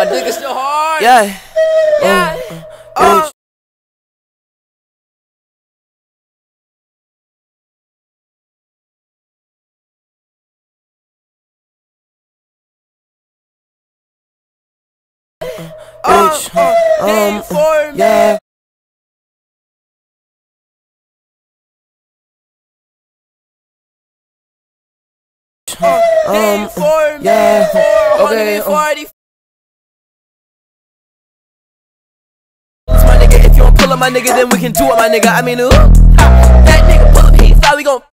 My dick is still hard. Yeah. Yeah. Bitch. Bitch. Yeah. Yeah. Okay. My nigga, if you don't pull up my nigga, then we can do it, my nigga. I mean, that nigga pull up, he thought we gon'